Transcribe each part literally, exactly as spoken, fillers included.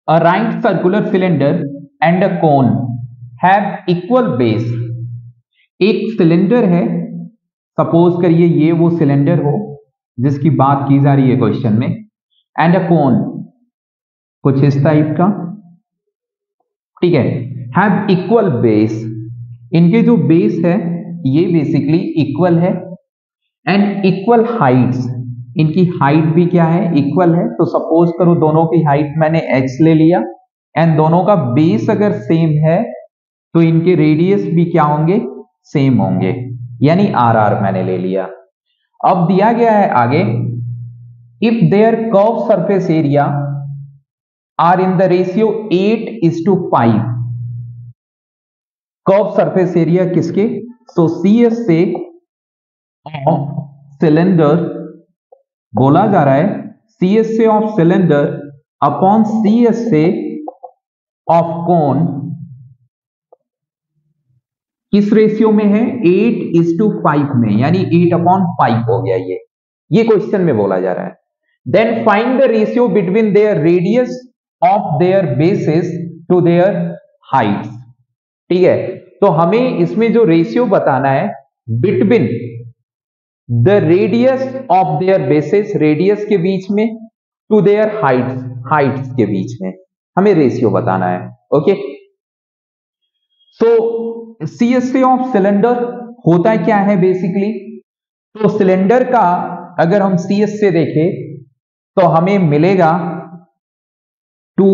A right circular cylinder and a cone have equal base. एक cylinder है, suppose करिए ये वो सिलेंडर हो जिसकी बात की जा रही है क्वेश्चन में, एंड अ कोन कुछ इस टाइप का, ठीक है, हैव इक्वल बेस, इनके जो बेस है ये बेसिकली इक्वल है, एंड इक्वल हाइट्स, इनकी हाइट भी क्या है, इक्वल है। तो सपोज करो दोनों की हाइट मैंने x ले लिया एंड दोनों का बेस अगर सेम है तो इनके रेडियस भी क्या होंगे, सेम होंगे, यानी आर आर मैंने ले लिया। अब दिया गया है आगे, if their curve surface area are in the ratio eight is to five, curve surface area किसके, सो सी एस से ऑफ सिलेंडर बोला जा रहा है, सी एस से of cylinder upon C S से ऑफ कोन किस रेशियो में है, एट इज टू फाइव में, यानी एट अपॉन फाइव हो गया ये ये क्वेश्चन में बोला जा रहा है। Then find the ratio between their radius of their bases to their heights, ठीक है। तो हमें इसमें जो रेशियो बताना है between the radius of their bases, radius के बीच में, टू देयर हाइट्स, हाइट्स के बीच में हमें रेशियो बताना है। Okay, so C S C of cylinder होता क्या है बेसिकली, तो सिलेंडर का अगर हम सी एस से देखें तो हमें मिलेगा टू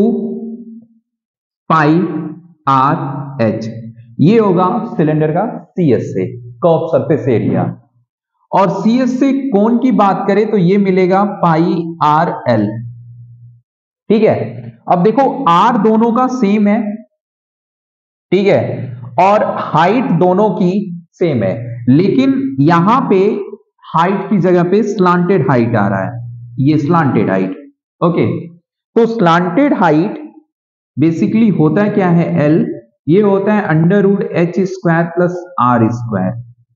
पाई आर एच, ये होगा सिलेंडर का सी एस से, कर्व सरफेस एरिया। और सी एस से कोन की बात करें तो ये मिलेगा पाई आर एल, ठीक है। अब देखो आर दोनों का सेम है, ठीक है, और हाइट दोनों की सेम है, लेकिन यहां पे हाइट की जगह पे स्लांटेड हाइट आ रहा है, ये स्लांटेड हाइट। ओके, तो स्लांटेड हाइट बेसिकली होता है क्या है, एल, ये होता है under root H square plus R square,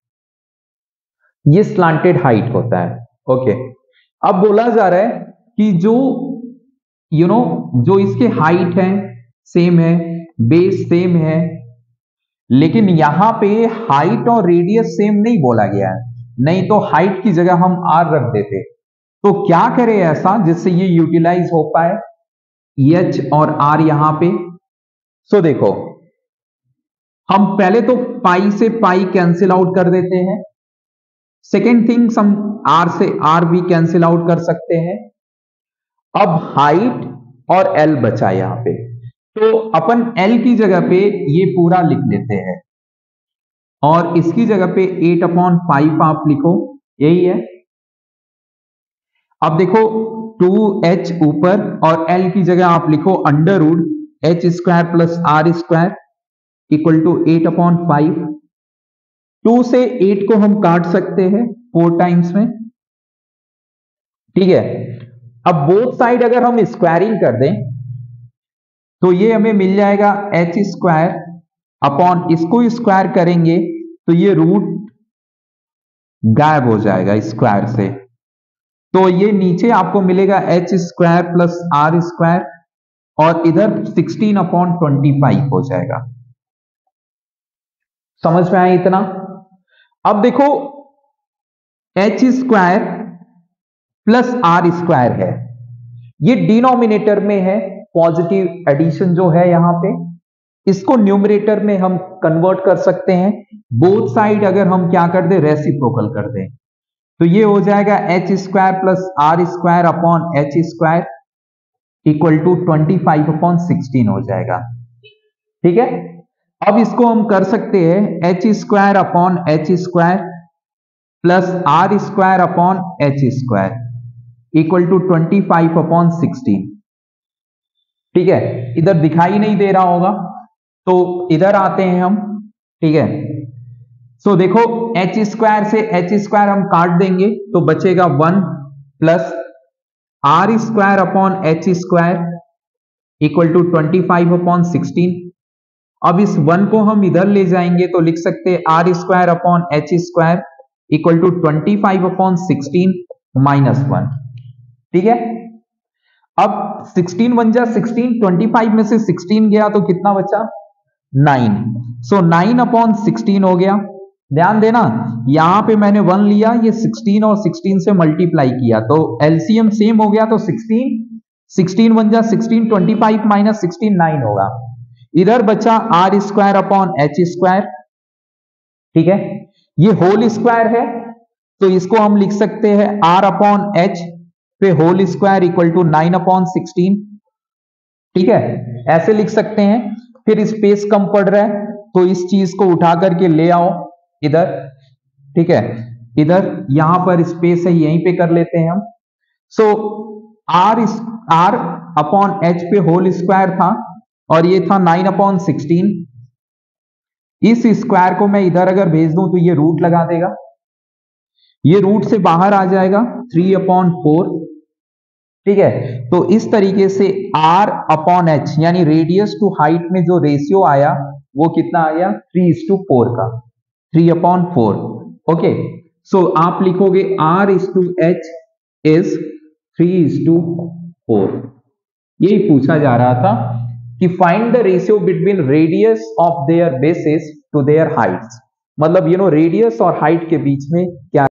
ये स्लांटेड हाइट होता है। ओके, अब बोला जा रहा है कि जो यू you नो know, जो इसके हाइट है सेम है, बेस सेम है, लेकिन यहां पे हाइट और रेडियस सेम नहीं बोला गया है, नहीं तो हाइट की जगह हम आर रख देते। तो क्या करें ऐसा जिससे ये यूटिलाइज हो पाए, एच और आर यहां पे। सो देखो, हम पहले तो पाई से पाई कैंसिल आउट कर देते हैं, सेकेंड थिंग हम आर से आर भी कैंसिल आउट कर सकते हैं। अब हाइट और एल बचा यहां पे, तो अपन एल की जगह पे ये पूरा लिख लेते हैं और इसकी जगह पे एट अपॉन फाइव आप लिखो, यही है। अब देखो टू एच ऊपर और एल की जगह आप लिखो under root H square plus R square equal to eight upon five. Two से एट को हम काट सकते हैं फोर टाइम्स में, ठीक है। अब बोथ साइड अगर हम स्क्वायरिंग कर दें तो ये हमें मिल जाएगा एच स्क्वायर अपॉन, इसको स्क्वायर करेंगे तो ये रूट गायब हो जाएगा स्क्वायर से, तो ये नीचे आपको मिलेगा H square plus R square और इधर सिक्सटीन अपॉन ट्वेंटी फाइव हो जाएगा। समझ में आया इतना। अब देखो H square plus R square है, ये डिनोमिनेटर में है, पॉजिटिव एडिशन जो है यहां पे, इसको न्यूमरेटर में हम कन्वर्ट कर सकते हैं। बोथ साइड अगर हम क्या कर दे, रेसिप्रोकल कर दें, तो ये हो जाएगा H square plus R square upon H square equal to twenty five upon sixteen हो जाएगा, ठीक है। अब इसको हम कर सकते हैं H square upon H square plus R square upon H square equal to twenty five upon sixteen, ठीक है। इधर दिखाई नहीं दे रहा होगा तो इधर आते हैं हम, ठीक है। सो so, देखो एच स्क्वायर से एच स्क्वायर हम काट देंगे तो बचेगा one plus R square upon H square equal to twenty five upon sixteen. अब इस वन को हम इधर ले जाएंगे तो लिख सकते हैं R square upon H square equal to twenty five upon sixteen minus one, ठीक है। अब सिक्सटीन वन जा सिक्सटीन, ट्वेंटी फाइव में से सिक्सटीन गया तो कितना बचा? Nine. So nine upon sixteen हो गया। ध्यान देना यहां पे मैंने वन लिया, ये सिक्सटीन और सिक्सटीन से मल्टीप्लाई किया तो एलसीएम सेम हो गया, तो सिक्सटीन, सिक्सटीन वन जा sixteen, twenty five minus sixteen nine होगा। इधर बचा R square upon H square, ठीक है, ये होल स्क्वायर है तो इसको हम लिख सकते हैं आर अपॉन एच पे whole square equal to nine upon sixteen, ठीक है, ऐसे लिख सकते हैं। फिर स्पेस कम पड़ रहा है तो इस चीज को उठा करके ले आओ इधर, ठीक है, इधर यहां पर स्पेस है यहीं पे कर लेते हैं हम। So R R upon H पे होल स्क्वायर था और ये था नाइन अपॉन सिक्सटीन। इस स्क्वायर को मैं इधर अगर भेज दूं तो ये रूट लगा देगा, ये रूट से बाहर आ जाएगा थ्री अपॉन फोर, ठीक है। तो इस तरीके से r अपॉन एच यानी रेडियस टू हाइट में जो रेशियो आया वो कितना आया? थ्री इज टू फोर का, three upon four. Okay, so आप लिखोगे r is to H is three is to four. यही पूछा जा रहा था कि find the ratio between radius of their bases to their heights, मतलब यू नो रेडियस और हाइट के बीच में क्या